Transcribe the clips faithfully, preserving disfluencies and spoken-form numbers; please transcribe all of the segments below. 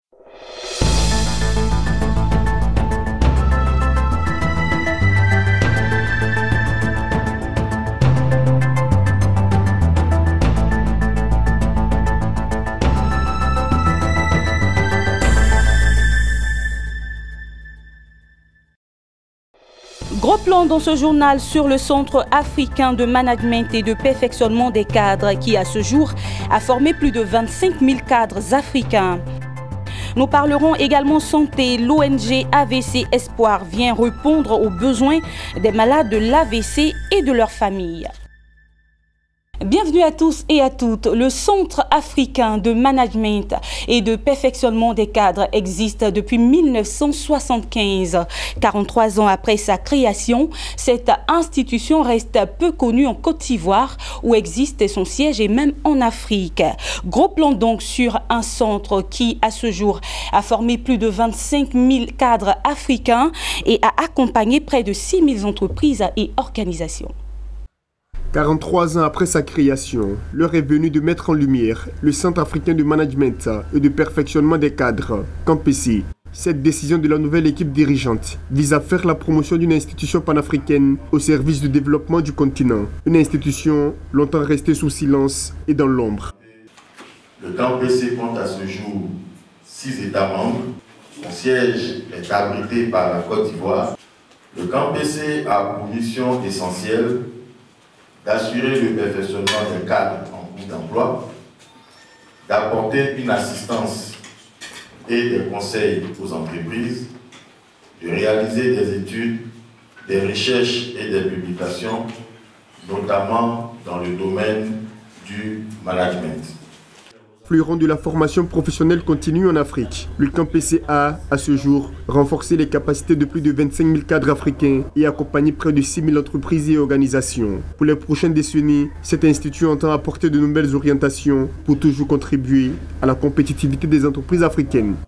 Gros plan dans ce journal sur le Centre africain de management et de perfectionnement des cadres qui, à ce jour, a formé plus de vingt-cinq mille cadres africains. Nous parlerons également santé. L'O N G A V C Espoir vient répondre aux besoins des malades de l'A V C et de leurs familles. Bienvenue à tous et à toutes. Le Centre africain de management et de perfectionnement des cadres existe depuis mille neuf cent soixante-quinze. quarante-trois ans après sa création, cette institution reste peu connue en Côte d'Ivoire où existe son siège et même en Afrique. Gros plan donc sur un centre qui, à ce jour, a formé plus de vingt-cinq mille cadres africains et a accompagné près de six mille entreprises et organisations. quarante-trois ans après sa création, l'heure est venue de mettre en lumière le Centre africain de management et de perfectionnement des cadres, Campesi. Cette décision de la nouvelle équipe dirigeante vise à faire la promotion d'une institution panafricaine au service du développement du continent. Une institution longtemps restée sous silence et dans l'ombre. Le Campesi compte à ce jour six États membres. Son siège est abrité par la Côte d'Ivoire. Le Campesi a pour mission essentielle d'assurer le perfectionnement des cadres en cours d'emploi, d'apporter une assistance et des conseils aux entreprises, de réaliser des études, des recherches et des publications, notamment dans le domaine du management. Fleuron de la formation professionnelle continue en Afrique, le Campesi a, à ce jour, renforcé les capacités de plus de vingt-cinq mille cadres africains et accompagné près de six mille entreprises et organisations. Pour les prochaines décennies, cet institut entend apporter de nouvelles orientations pour toujours contribuer à la compétitivité des entreprises africaines.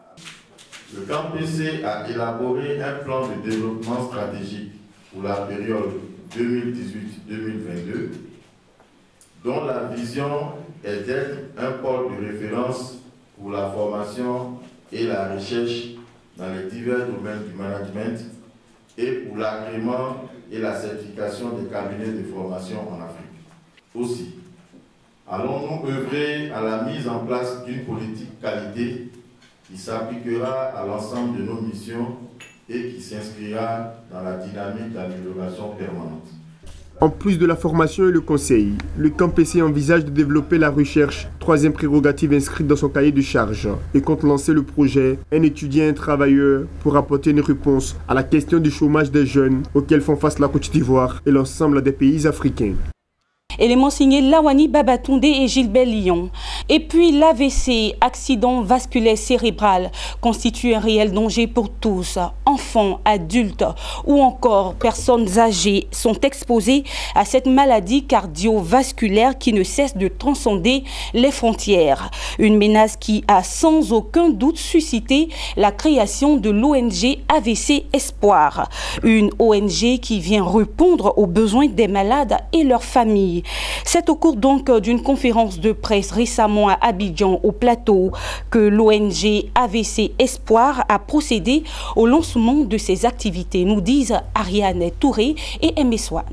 Le Campesi a élaboré un plan de développement stratégique pour la période deux mille dix-huit deux mille vingt-deux, dont la vision est d'être un pôle de référence pour la formation et la recherche dans les divers domaines du management et pour l'agrément et la certification des cabinets de formation en Afrique. Aussi, allons-nous œuvrer à la mise en place d'une politique qualité qui s'appliquera à l'ensemble de nos missions et qui s'inscrira dans la dynamique d'amélioration permanente. En plus de la formation et le conseil, le Campesi envisage de développer la recherche, troisième prérogative inscrite dans son cahier de charge, et compte lancer le projet « Un étudiant et un travailleur » pour apporter une réponse à la question du chômage des jeunes auxquels font face la Côte d'Ivoire et l'ensemble des pays africains. Éléments signés Lawani Babatunde et Gilbert Lyon. Et puis l'A V C, accident vasculaire cérébral, constitue un réel danger pour tous. Enfants, adultes ou encore personnes âgées sont exposés à cette maladie cardiovasculaire qui ne cesse de transcender les frontières. Une menace qui a sans aucun doute suscité la création de l'O N G A V C Espoir. Une O N G qui vient répondre aux besoins des malades et leurs familles. C'est au cours donc d'une conférence de presse récemment à Abidjan, au Plateau, que l'O N G A V C Espoir a procédé au lancement de ses activités, nous disent Ariane Touré et Aimé Swan.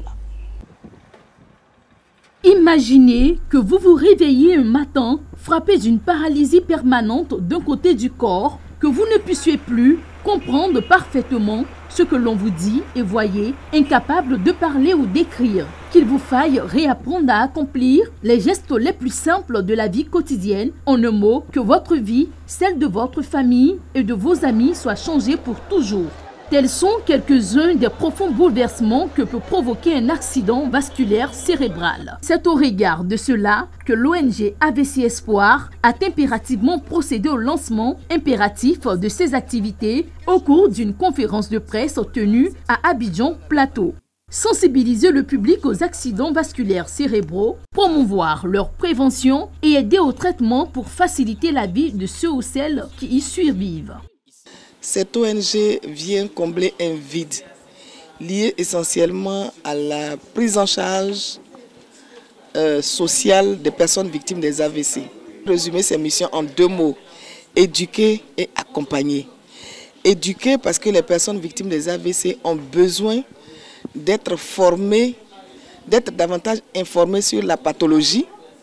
Imaginez que vous vous réveillez un matin frappé d'une paralysie permanente d'un côté du corps, que vous ne puissiez plus comprendre parfaitement ce que l'on vous dit et voyez, incapable de parler ou d'écrire, qu'il vous faille réapprendre à accomplir les gestes les plus simples de la vie quotidienne, en un mot, que votre vie, celle de votre famille et de vos amis soit changée pour toujours. Tels sont quelques-uns des profonds bouleversements que peut provoquer un accident vasculaire cérébral. C'est au regard de cela que l'O N G A V C Espoir a impérativement procédé au lancement impératif de ses activités au cours d'une conférence de presse tenue à Abidjan Plateau. Sensibiliser le public aux accidents vasculaires cérébraux, promouvoir leur prévention et aider au traitement pour faciliter la vie de ceux ou celles qui y survivent. Cette O N G vient combler un vide lié essentiellement à la prise en charge euh, sociale des personnes victimes des A V C. Résumer ces missions en deux mots. éduquer et accompagner. Éduquer parce que les personnes victimes des A V C ont besoin d'être formées, d'être davantage informées sur la pathologie,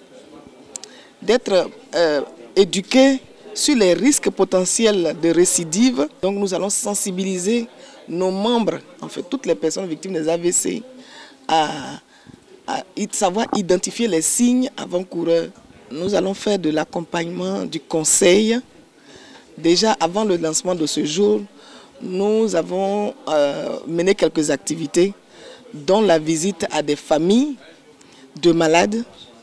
d'être euh, éduquées sur les risques potentiels de récidive. Donc nous allons sensibiliser nos membres, en fait toutes les personnes victimes des A V C, à, à savoir identifier les signes avant-coureurs. Nous allons faire de l'accompagnement, du conseil. Déjà avant le lancement de ce jour, nous avons euh, mené quelques activités, dont la visite à des familles de malades.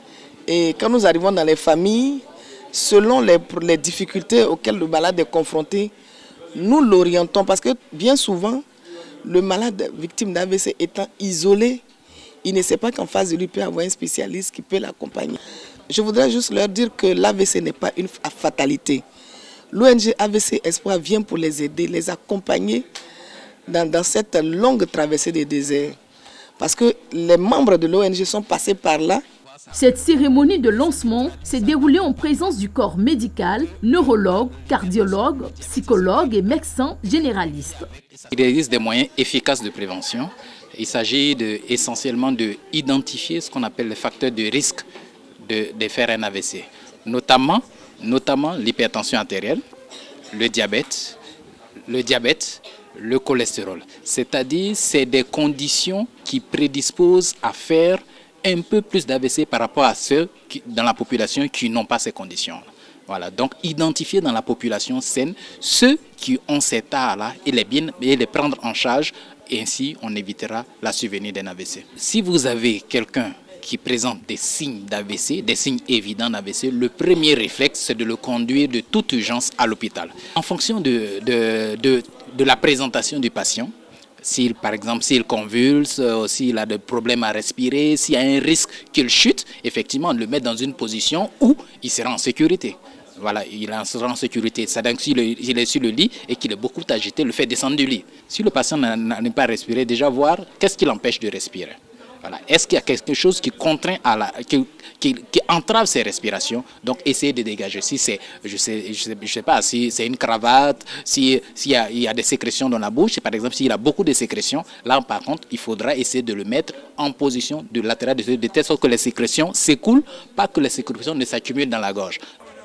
Et quand nous arrivons dans les familles, selon les, les difficultés auxquelles le malade est confronté, nous l'orientons parce que bien souvent, le malade victime d'A V C étant isolé, il ne sait pas qu'en face de lui peut avoir un spécialiste qui peut l'accompagner. Je voudrais juste leur dire que l'A V C n'est pas une fatalité. L'O N G A V C Espoir vient pour les aider, les accompagner dans, dans cette longue traversée des déserts. Parce que les membres de l'O N G sont passés par là. Cette cérémonie de lancement s'est déroulée en présence du corps médical, neurologues, cardiologues, psychologues et médecins généralistes. Il existe des moyens efficaces de prévention. Il s'agit de, essentiellement d'identifier ce qu'on appelle les facteurs de risque de, de faire un A V C, notamment, notamment l'hypertension artérielle, le diabète, le diabète, le cholestérol. C'est-à-dire c'est des conditions qui prédisposent à faire un peu plus d'A V C par rapport à ceux qui, dans la population qui n'ont pas ces conditions. Voilà, donc identifier dans la population saine ceux qui ont cet art-là et les, bien, et les prendre en charge, et ainsi on évitera la survenue d'un A V C. Si vous avez quelqu'un qui présente des signes d'A V C, des signes évidents d'A V C, le premier réflexe c'est de le conduire de toute urgence à l'hôpital. En fonction de, de, de, de la présentation du patient, s'il, par exemple, s'il convulse, euh, s'il a des problèmes à respirer, s'il y a un risque qu'il chute, effectivement, on le met dans une position où il sera en sécurité. Voilà, il sera en sécurité. C'est-à-dire que s'il est sur le lit et qu'il est beaucoup agité, le fait descendre du lit. Si le patient n'a pas respiré, déjà voir qu'est-ce qui l'empêche de respirer. Voilà. Est-ce qu'il y a quelque chose qui contraint à la, qui, qui, qui entrave ses respirations? Donc essayer de dégager. Si c'est, je sais, je sais, je sais pas, si c'est une cravate, si s'il y a, il y a des sécrétions dans la bouche, par exemple, s'il a beaucoup de sécrétions, là par contre, il faudra essayer de le mettre en position de latéral, de, de telle sorte que les sécrétions s'écoulent, pas que les sécrétions ne s'accumulent dans la gorge.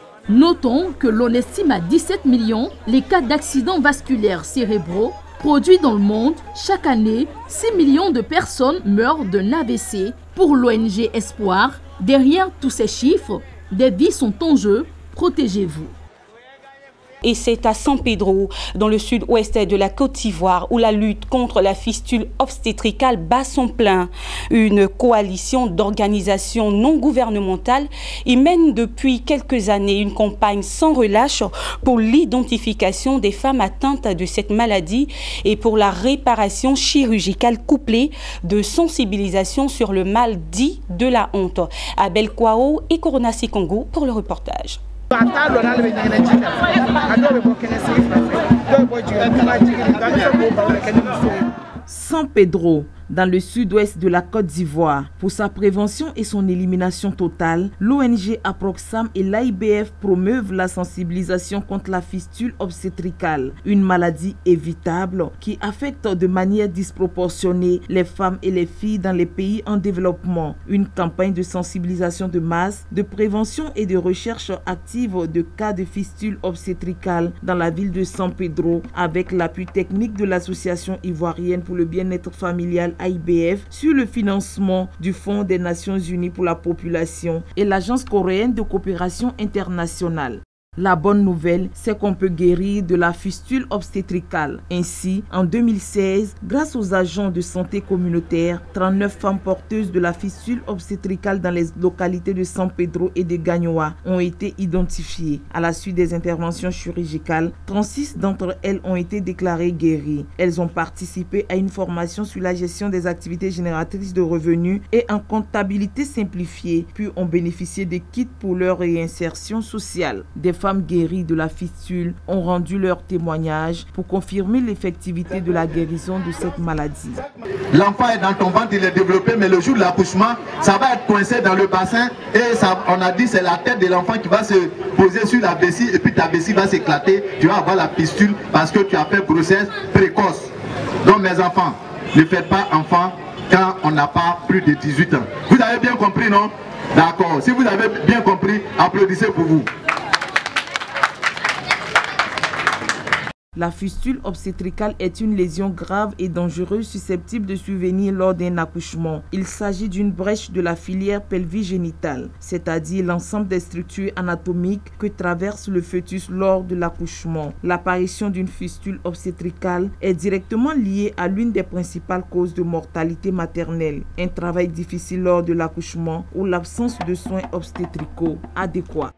Notons que l'on estime à dix-sept millions les cas d'accidents vasculaires cérébraux produits dans le monde. Chaque année, six millions de personnes meurent d'un A V C. Pour l'O N G Espoir, derrière tous ces chiffres, des vies sont en jeu. Protégez-vous. Et c'est à San Pedro, dans le sud-ouest de la Côte d'Ivoire, où la lutte contre la fistule obstétricale bat son plein. Une coalition d'organisations non gouvernementales y mène depuis quelques années une campagne sans relâche pour l'identification des femmes atteintes de cette maladie et pour la réparation chirurgicale couplée de sensibilisation sur le mal dit de la honte. Abel Kwao et Corona Sikongo pour le reportage. San Pedro, dans le sud-ouest de la Côte d'Ivoire. Pour sa prévention et son élimination totale, l'O N G Aproxam et l'A I B F promeuvent la sensibilisation contre la fistule obstétricale, une maladie évitable qui affecte de manière disproportionnée les femmes et les filles dans les pays en développement. Une campagne de sensibilisation de masse, de prévention et de recherche active de cas de fistule obstétricale dans la ville de San Pedro, avec l'appui technique de l'Association ivoirienne pour le bien-être familial A I B F sur le financement du Fonds des Nations Unies pour la population et l'Agence coréenne de coopération internationale. La bonne nouvelle, c'est qu'on peut guérir de la fistule obstétricale. Ainsi, en deux mille seize, grâce aux agents de santé communautaire, trente-neuf femmes porteuses de la fistule obstétricale dans les localités de San Pedro et de Gagnoa ont été identifiées. À la suite des interventions chirurgicales, trente-six d'entre elles ont été déclarées guéries. Elles ont participé à une formation sur la gestion des activités génératrices de revenus et en comptabilité simplifiée, puis ont bénéficié de kits pour leur réinsertion sociale. Des femmes femmes guéries de la fistule ont rendu leur témoignage pour confirmer l'effectivité de la guérison de cette maladie. L'enfant est dans ton ventre, il est développé, mais le jour de l'accouchement, ça va être coincé dans le bassin et ça, on a dit c'est la tête de l'enfant qui va se poser sur la vessie et puis ta vessie va s'éclater. Tu vas avoir la fistule parce que tu as fait grossesse précoce. Donc mes enfants, ne faites pas enfant quand on n'a pas plus de dix-huit ans. Vous avez bien compris, non? D'accord. Si vous avez bien compris, applaudissez pour vous. La fistule obstétricale est une lésion grave et dangereuse susceptible de survenir lors d'un accouchement. Il s'agit d'une brèche de la filière pelvigénitale, c'est-à-dire l'ensemble des structures anatomiques que traverse le fœtus lors de l'accouchement. L'apparition d'une fistule obstétricale est directement liée à l'une des principales causes de mortalité maternelle, un travail difficile lors de l'accouchement ou l'absence de soins obstétricaux adéquats.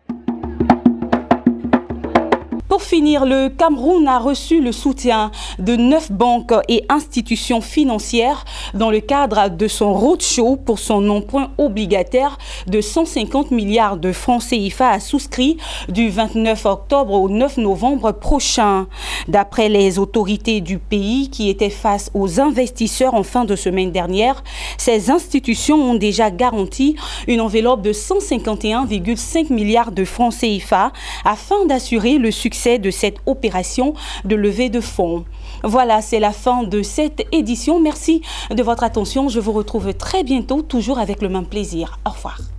Pour finir, le Cameroun a reçu le soutien de neuf banques et institutions financières dans le cadre de son roadshow pour son emprunt obligataire de cent cinquante milliards de francs C F A à souscrit du vingt-neuf octobre au neuf novembre prochain. D'après les autorités du pays qui étaient face aux investisseurs en fin de semaine dernière, ces institutions ont déjà garanti une enveloppe de cent cinquante et un virgule cinq milliards de francs C F A afin d'assurer le succès de cette opération de levée de fonds. Voilà, c'est la fin de cette édition. Merci de votre attention. Je vous retrouve très bientôt, toujours avec le même plaisir. Au revoir.